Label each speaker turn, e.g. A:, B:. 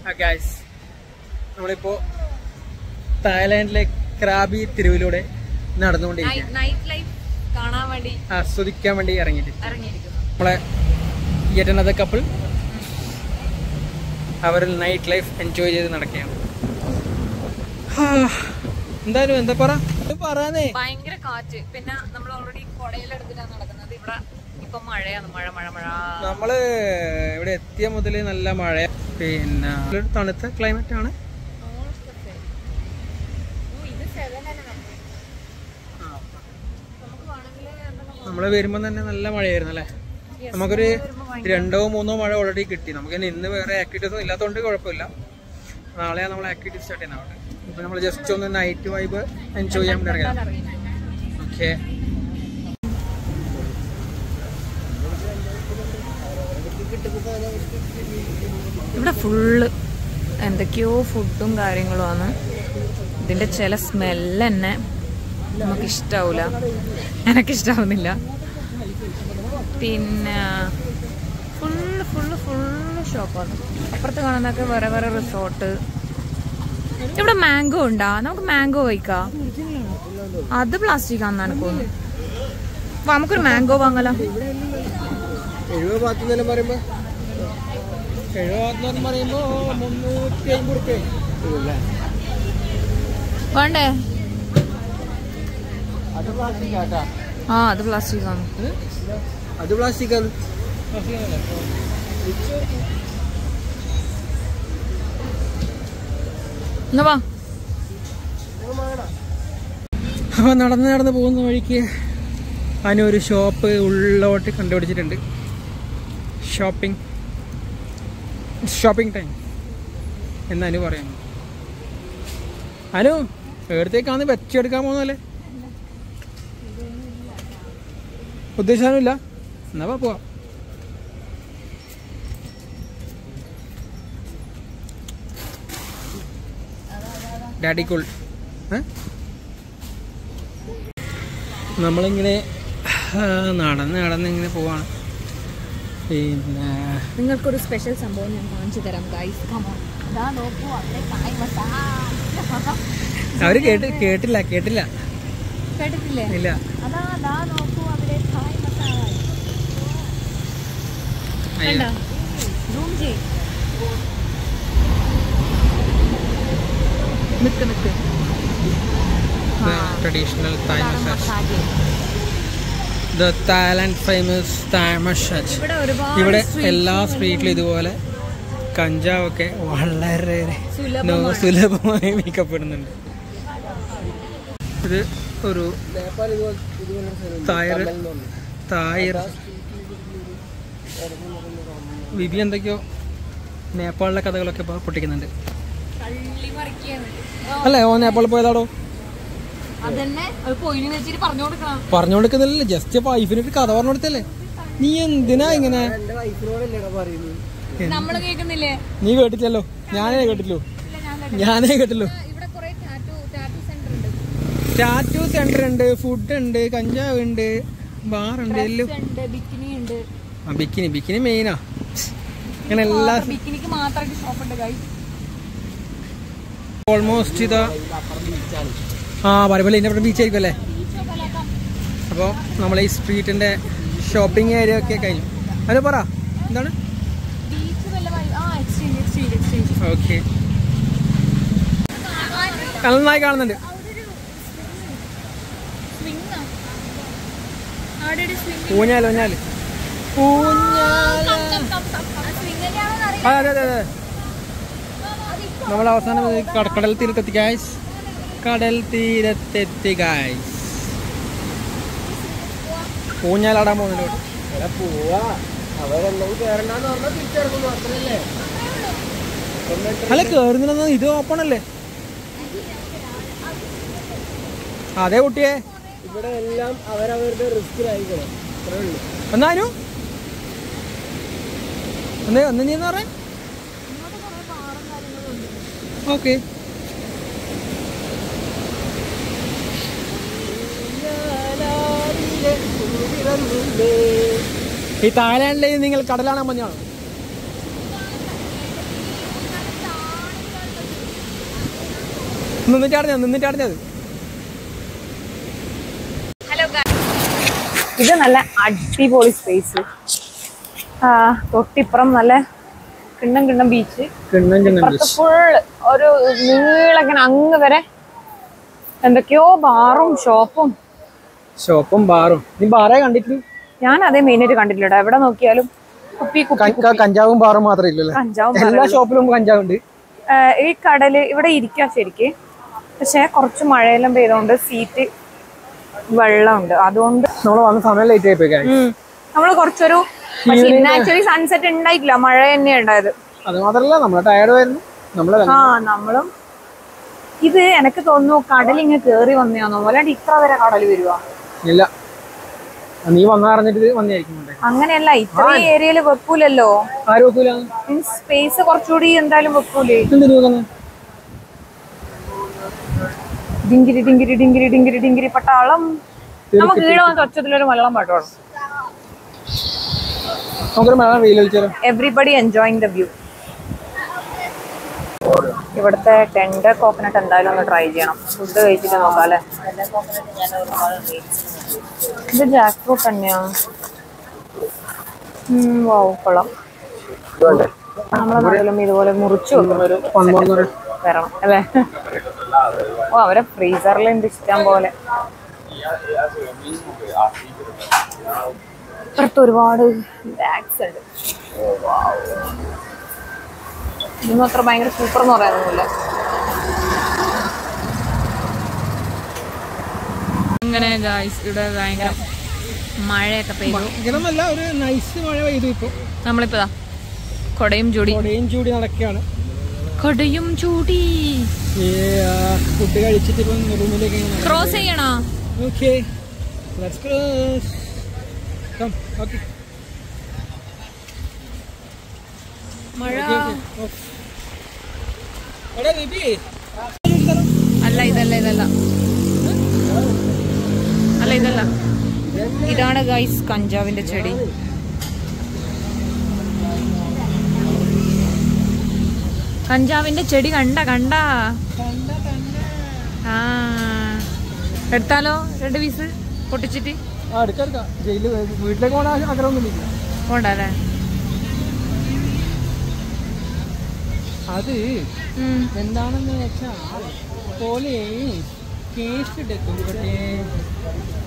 A: Guys, നമ്മളിപ്പോ തായ്ലാൻഡിലെ Krabi തെരുവിലൂടെ നടന്നുകൊണ്ടിരിക്കുകയാണ്. ആസ്വദിക്കാൻ വേണ്ടി ഇറങ്ങിയിരിക്കുന്നു. നമ്മളെ yet another couple അവരിൽ നൈറ്റ് ലൈഫ് എൻജോയ് ചെയ്ത് നടക്കുകയാണ്. എന്തായാലും എന്താ പറയാനേ,
B: ഭയങ്കര കാറ്റ്. പിന്നെ നമ്മൾ ഓൾറെഡി കൊടയിലെടുത്തിട്ടാണ് നടക്കുന്നത്. ഇവിടെ ഇപ്പൊ മഴയാണ്, മഴ.
A: നമ്മള് ഇവിടെ എത്തിയ മുതല് നല്ല മഴ, പിന്നെ തണുത്ത ക്ലൈമറ്റ് ആണ്. നമ്മള് വരുമ്പോ തന്നെ നല്ല മഴയായിരുന്നു അല്ലേ. നമുക്കൊരു 2-3 മഴ ഓൾറെഡി കിട്ടി. നമുക്ക് ഇന്ന് വേറെ ആക്ടിവിറ്റീസ് ഇല്ലാത്തതുകൊണ്ട് കുഴപ്പമില്ല. നാളെയാണ് നമ്മൾ ആക്ടിവിറ്റീസ് സ്റ്റാർട്ട് ചെയ്യുന്നത്. ഇപ്പൊ നമ്മൾ ജസ്റ്റ് ഒന്ന് നൈറ്റ് വൈബ് എൻജോയ് ചെയ്യാൻ വേണ്ടി ഇറങ്ങാം. ഓക്കെ,
B: ഇവിടെ ഫുള്ള് എന്തൊക്കെയോ ഫുഡും കാര്യങ്ങളുമാണ്. ഇതിന്റെ ചില സ്മെല്ല് തന്നെ നമുക്കിഷ്ടാവൂല, എനക്കിഷ്ടാവുന്നില്ല. പിന്നെ ഫുള്ള് ഷോപ്പാണ്. അപ്പുറത്ത് കാണുന്നതൊക്കെ വേറെ റിസോർട്ട്. ഇവിടെ മാംഗോ ഉണ്ടാ, നമുക്ക് മാംഗോ കഴിക്കാം. അത് പ്ലാസ്റ്റിക് ആണെന്നാണ് തോന്നുന്നു. നമുക്കൊരു മാംഗോ വാങ്ങലോ. വേണ്ടേ? ആ, അത് പ്ലാസ്റ്റിക് ആണ്.
A: അപ്പൊ നടന്ന് പോകുന്ന വഴിക്ക് അതിനൊരു ഷോപ്പ് ഉള്ളോട്ട് കണ്ടുപിടിച്ചിട്ടുണ്ട്. ഷോപ്പിംഗ് ടൈം എന്നനു പറയുന്നു. അനു എവിടത്തേക്കാന്ന് വെച്ചെടുക്കാൻ പോകുന്നല്ലേ? ഉദ്ദേശിക്കാനുമില്ല, എന്നാ പോവാ. Daddy cool. നമ്മളിങ്ങനെ നടന്ന് ഇങ്ങനെ പോവാണ്. പിന്നെ
B: നിങ്ങൾക്കൊരു സ്പെഷ്യൽ സംഭവം ഞാൻ കാണിച്ചു തരാം ഗൈസ്.
A: അവര് കേട്ടില്ല
B: കേട്ടിട്ടില്ലേ?
A: ഇല്ല. Traditional Thai massage, the Thailand famous Thai massage. ഇവിടെ എല്ലാ സ്ട്രീറ്റിലും ഇതുപോലെ കഞ്ചാവൊക്കെ വളരെ സുലഭമായി വിൽക്കപ്പെടുന്നുണ്ട്. ഇത് ഒരു തായർ വിധി എന്തൊക്കെയോ നേപ്പാളിലെ കഥകളൊക്കെ ഇപ്പോൾ പൊട്ടിക്കുന്നുണ്ട് അല്ലേ? ഓ നേപ്പാളിൽ പോയതാടോ? പറഞ്ഞു കൊടുക്കുന്നില്ല, ജസ്റ്റ് വൈഫിനൊരു കഥ പറഞ്ഞു കൊടുത്തല്ലേ. നീ എന്തിനാ ഇങ്ങനെ? നീ കേട്ടില്ലല്ലോ, ഞാനേ കേട്ടില്ലോ. ടാറ്റു സെന്റർ ഉണ്ട്, ഫുഡ് ഉണ്ട്, കഞ്ചാവ് ഉണ്ട്, ബാർ ഉണ്ട്, എല്ലാം. ബിക്കിനി മെയിനാ. അങ്ങനെ എല്ലാ ഓൾമോസ്റ്റ് ഇതാ പറയുമ്പോൾ ഇതിൻ്റെ ബീച്ച് ആയിരിക്കും അല്ലേ. അപ്പോൾ നമ്മളെ ഈ സ്ട്രീറ്റിന്റെ ഷോപ്പിംഗ് ഏരിയ ഒക്കെ കഴിഞ്ഞു. അത് പറ എന്താണ്? ഓക്കെ, നന്നായി കാണുന്നുണ്ട്. ഊഞ്ഞാല് അതെ. നമ്മൾ അവസാനം കടൽ തീരത്തെത്തി ഗൈസ്. ഊഞ്ഞാലാടാൻ പോകുന്നുണ്ട്. അല്ല കേറുന്ന ഇത് ഓപ്പൺ അല്ലേ? അതെ കുട്ടിയെ, ഇവിടെ എല്ലാം അവരവരുടെ റിസ്കിലായിരിക്കണം. എന്നാലും ഒന്ന് നീ എന്ന് പറയാൻ. ഓക്കെ, ഈ തായ്ലാൻഡിലെ നിങ്ങൾ കടലാണാൻ മഞ്ഞാണോ? നിന്നിട്ടാടഞ്ഞത്.
B: ഹലോ, ഇത് നല്ല അടിപൊളി സ്പേസ്. തൊട്ടിപ്പുറം നല്ല കിണ്ണം ബീച്ച്. ഫുള്ള് ഒരു നീളങ്ങനെ അങ്ങ് വരെ എന്തൊക്കെയോ ബാറും ഷോപ്പും
A: ബാറും. നീ ബാറേ കണ്ടിട്ടില്ല?
B: ഞാൻ അതേ മെയിനായിട്ട് കണ്ടിട്ടില്ല. എവിടെ നോക്കിയാലും
A: കഞ്ചാവും ബാറും മാത്രമേ ഇല്ലല്ലോ. എല്ലാ ഷോപ്പിലും കഞ്ചാവുണ്ട്.
B: ഈ കടല് ഇവിടെ ഇരിക്കാം ശരിക്ക്, പക്ഷെ കുറച്ച് മഴയെല്ലാം പെയ്തോണ്ട് സീറ്റ് വെള്ളമുണ്ട്. അതുകൊണ്ട്
A: നമ്മള് വന്ന സമയം ലേറ്റ് ആയി പോയി.
B: നമ്മള് കുറച്ചൊരു ആക്ച്വലി സൺസെറ്റ് ഉണ്ടായിട്ടില്ല, മഴ തന്നെയാ ഉണ്ടായത്.
A: അത് മാത്രല്ല നമ്മള് ടയർഡ് ആയിരുന്നു.
B: നമ്മളും ഇത് എനിക്ക് തോന്നുന്നു കടലിങ്ങനെ കേറി വന്നയാന്നോ, അല്ലാണ്ട് ഇത്ര വരെ കടല് വരുവാ?
A: ഇല്ല, നീ വന്നറിഞ്ഞിട്ട് വന്നായിരിക്കും.
B: അങ്ങനെയല്ല, ഇത്ര ഏരിയയില് വെക്കൂലല്ലോ.
A: ആര് വെക്കൂല?
B: മീൻസ് സ്പേസ് കുറച്ചുകൂടി എന്തായാലും വെക്കൂലേ? ഡിങ്കിരി ഡിങ്കിരി ഡിങ്കിരി ഡിങ്കിരി ഡിങ്കിരി പട്ടാളം. നമുക്ക് ഈടെ വന്നിട്ട് ഒച്ചത്തിലൊരു മലയാളം പാട്ടോളം. Everybody enjoying the view. ഇവിടുത്തെ ടെൻഡർ കോക്കനട്ട് എന്തായാലും ഒന്ന് ട്രൈ ചെയ്യണം. ഫുഡ് കഴിച്ചിട്ട് നോക്കാം അല്ലേ. ഇത് ജാക്ക് ഫ്രൂട്ട് തന്നെയാ. കൊള്ളാം. നമ്മളെ നാട്ടിലും ഇതുപോലെ മുറിച്ചു വെക്കുന്നൊരു വരണം അല്ലേ. അവരെ ഫ്രീസറിൽ എന്ത് ഇഷ്ടം പോലെ. ഇപ്പുറത്ത് ഒരുപാട് ബാഗ്സ് ഉണ്ട്. ഇതൊന്നും അത്ര ഭയങ്കര സൂപ്പർ എന്ന് പറയാനൊന്നുമില്ല. അങ്ങനെ ഇവിടെ ഭയങ്കര മഴയൊക്കെ പെയ്തു. നമ്മളിപ്പോ കൊടയും ചൂടി
A: നടക്കുകയാണ്.
B: കൊടയും ചൂടി
A: ഫുഡ് കഴിച്ചിട്ട് റൂമിലേക്ക്
B: ക്രോസ് ചെയ്യണോ? മഴ ഇതല്ല ഇതാണ് ഗൈസ് കഞ്ചാവിന്റെ ചെടി. കഞ്ചാവിന്റെ ചെടി കണ്ട എടുത്താലോ? 2 പീസ് പൊട്ടിച്ചിട്ട്
A: വീട്ടിലേക്ക്
B: പോണ്ടല്ലേ?
A: അത് എന്താണെന്ന് വെച്ചാൽ പോലെ കേസ് എടുക്കും.